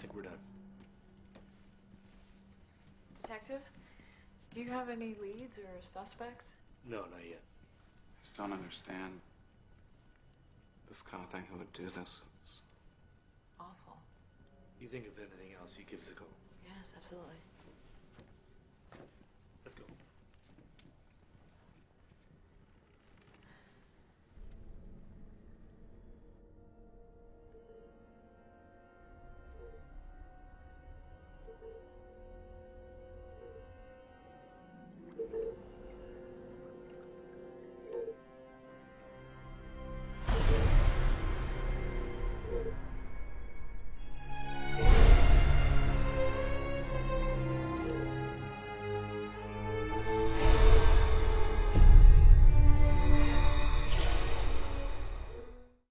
think we're done. Detective, do you have any leads or suspects? No, not yet. I just don't understand this kind of thing. Who would do this? It's Awful. You think of anything else, you give us a call. Yes, absolutely. Let's go.